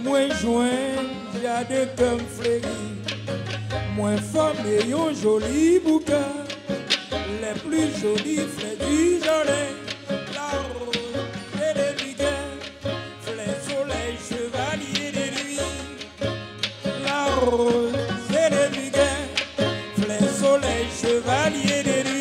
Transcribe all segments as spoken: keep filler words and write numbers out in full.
Moi joint, j'ai de comme fleuri. Moi femme et un joli bouquin. Les plus jolis fleurs du jardin. La rose et les vigueurs. Fleurs soleil, chevalier des nuits. La rose et les vigueurs. Fleurs soleil, chevalier des nuits.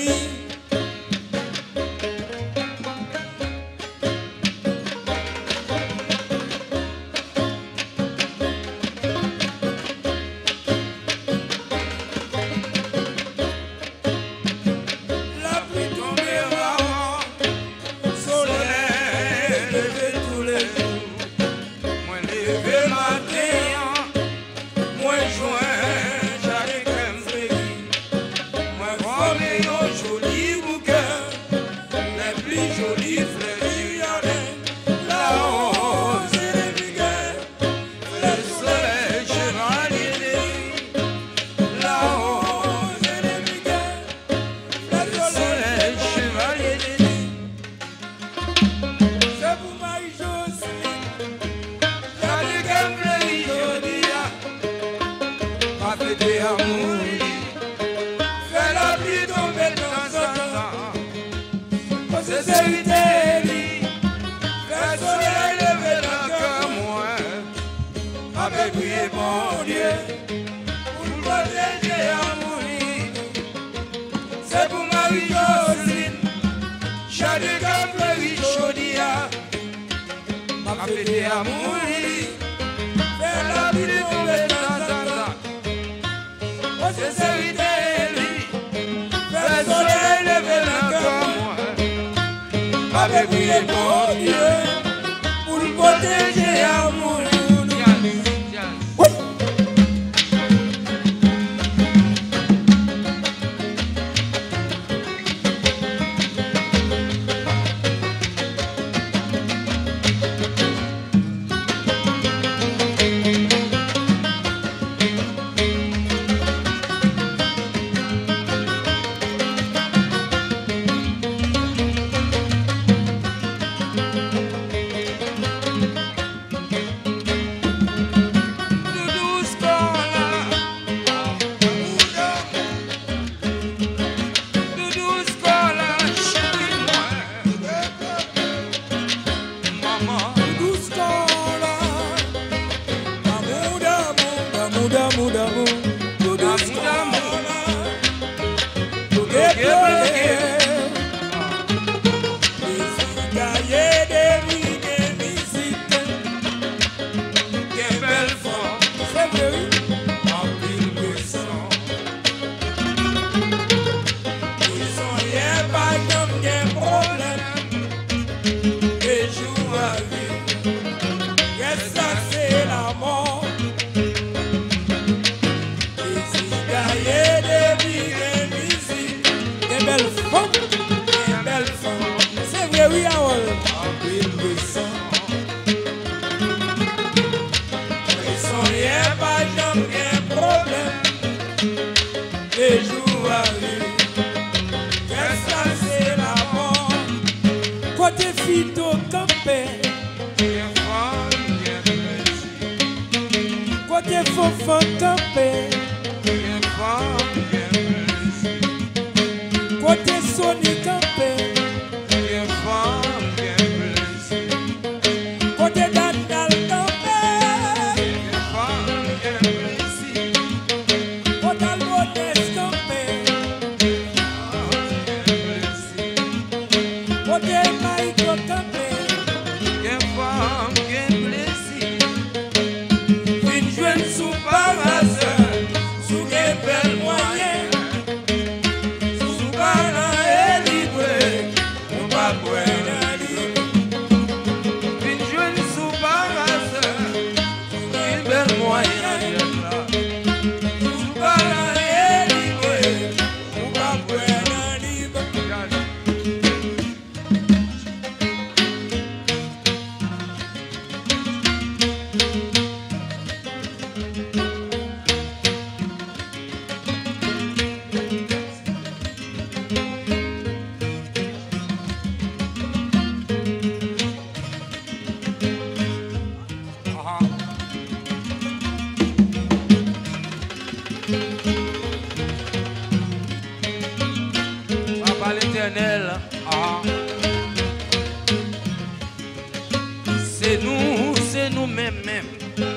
Sous par hasard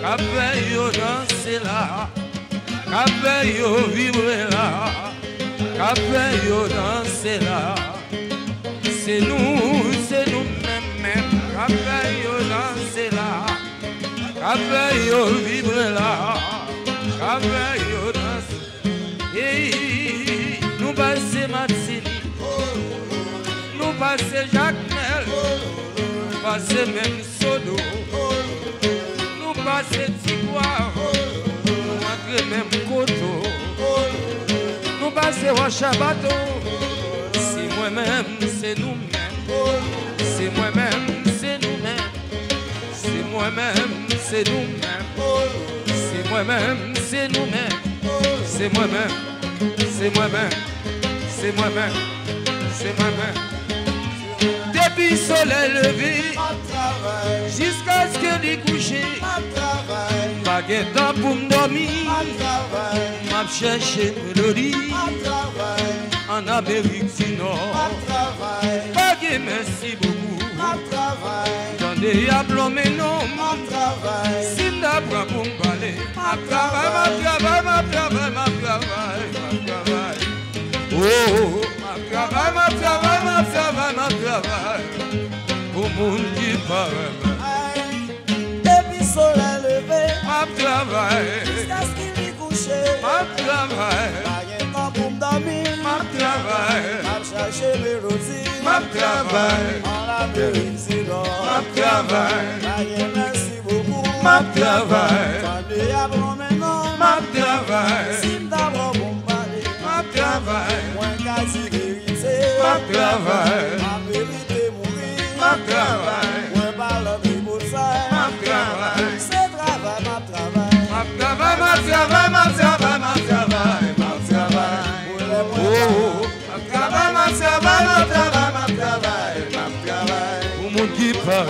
Qu'après yo danser là, qu'après yo vibrer là, qu'après yo danser là. C'est nous, c'est nous-mêmes, qu'après yo danser là, qu'après yo vibrer là, qu'après yo danser. Et nous passons Matsini, nous passons Jacques Mel, nous passons même Sodo. Passez Tigua, nous entrez même Koto, nous passez Wachabato, c'est moi-même, c'est nous-mêmes, c'est moi-même, c'est nous-mêmes, c'est moi-même, c'est nous-mêmes, c'est moi-même, c'est nous-mêmes, c'est moi-même, c'est moi-même, c'est moi-même, c'est moi-même. Depuis soleil levé, jusqu'à ce que les coucher, pas de temps pour me dormir, m'a cherché mélodie en Amérique du Nord. Pas de merci beaucoup, dans des diables mais non, si m'apprend pour me parler, ma travail, ma travail, ma travail, ma travail, ma travail. Oh, ma travail, ma travail, ma travail, ma travail, pour mon qui parle. Depuis soleil levé, Ma travail, jusqu'à ce qu'il y couche, ma travail, pas de temps pour me dormir, ma travail, m'a cherché mélodie, ma travail, en Amérique du Nord. ma travail, Pas de merci beaucoup, ma travail, quand il y a bon maintenant, ma travail, si d'abord pour me parler, ma travail, moins qu'à dire vérité, ma travail, ma vérité mourir, ma travail, moins parle de beau ça, ma travail, c'est travail, ma travail, ma travail, ma travail, ma travail, ma travail, ma travail. Oh, ma travail, ma travail, ma travail, ma travail, ma travail, pour mon qui parle.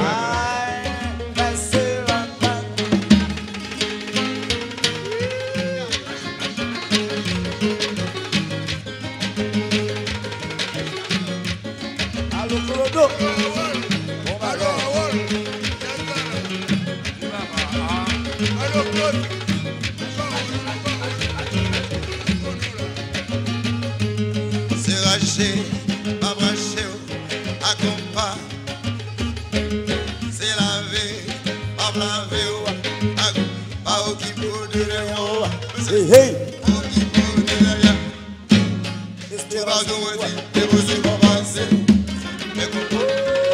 C'est raché, pas branché, à compas. C'est lavé, pas lavé, à pas au qui peut de rien. Hey, hey! Au qui peut de rien. Tu vas nous dire, les beaux yeux vont passer. Mais pourquoi?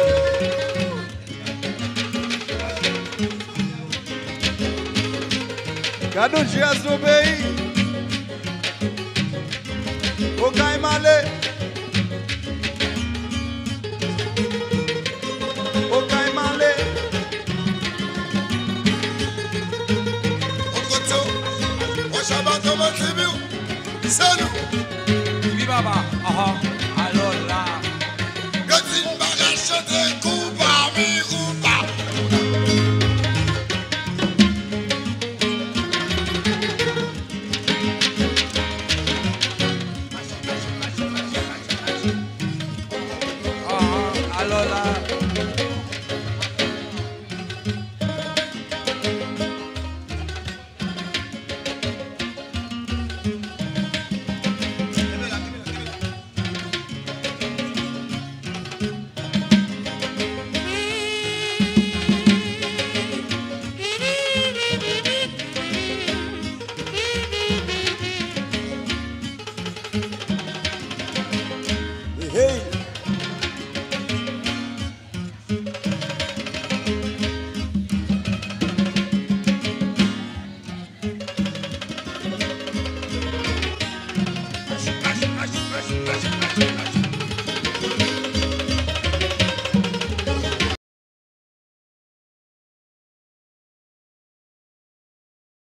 Gado Dias no pays, au Caïmalé, au Caïmalé, Au Koto, au Shabbat, au Matibou, c'est nous. Oui, baba, ah alors là. Quand il m'a chanté, coup parmi coup par. Ah, alors là. Hey!